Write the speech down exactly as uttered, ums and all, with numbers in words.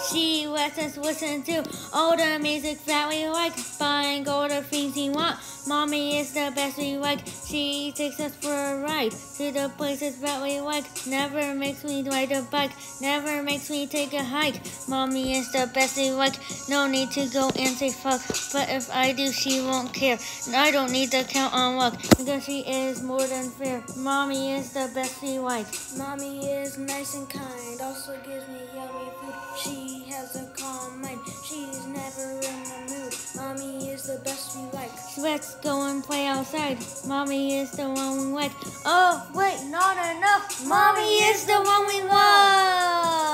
She lets us listen to all the music that we like, buying all the things we want. Mommy is the best we like. She takes us for a ride to the places that we like. Never makes me ride a bike, never makes me take a hike. Mommy is the best we like. No need to go and say fuck, but if I do, she won't care. And I don't need to count on luck, because she is more than fair. Mommy is the best we like. Mommy is nice and kind, also gives me yummy food. She has a calm mind, she's never in the mood. Mommy is the best we like. Let's go and play outside. Mommy is the one we like. Oh, wait, not enough. Mommy is the one we love.